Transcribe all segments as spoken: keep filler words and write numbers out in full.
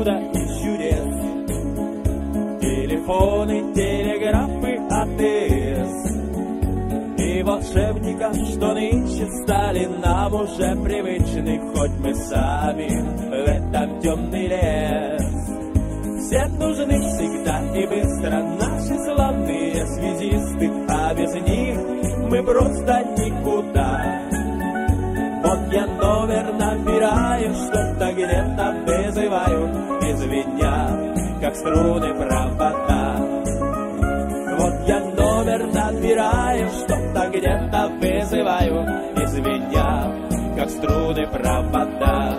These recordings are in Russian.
чуда и чудес. Телефоны, телеграфы, АТС и волшебников, что нынче стали нам уже привычны, хоть мы сами в этом темный лес. Всем нужны всегда и быстро наши славные связисты, а без них мы просто никуда. Вот я номер набираю, что-то где-то вызываю, извиня, как струны провода. Вот я номер набираю, что-то где-то вызываю, извиня, как струны провода.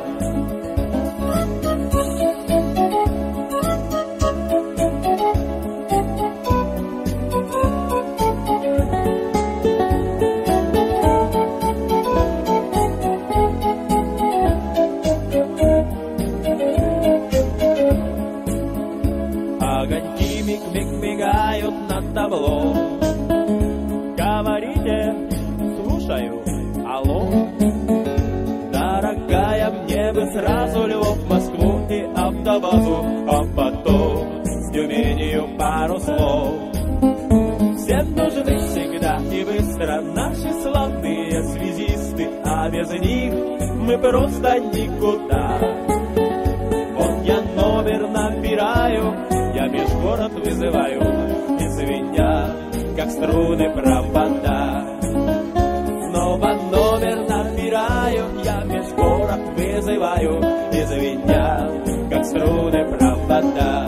Огоньки миг-миг мигают на табло. Говорите, слушаю, алло. Дорогая, мне бы сразу Львов, Москву и автобазу, а потом с Тюменью пару слов. Всем нужны всегда и быстро наши славные связисты, а без них мы просто никуда. Вот я номер набираю, я межгород вызываю, извиня, как струны провода. Снова номер набираю, я межгород вызываю, извиня, как струны провода.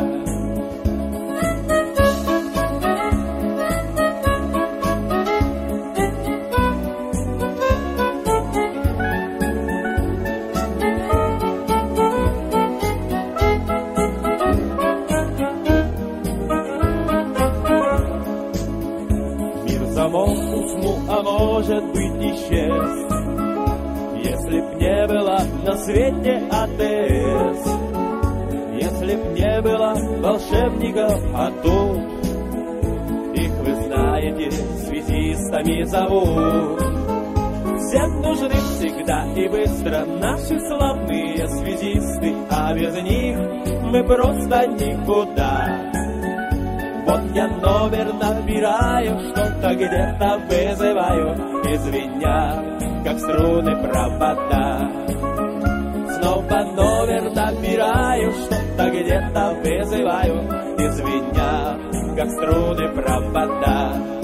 Замок уснул, а может быть исчез, если б не было на свете АТС, если б не было волшебников, а тут их, вы знаете, связистами зовут. Всем нужны всегда и быстро наши славные связисты, а без них мы просто никуда. Вот я номер набираю, что-то где-то вызываю, извиня, как струны провода. Снова номер набираю, что-то где-то вызываю, извиня, как струны провода.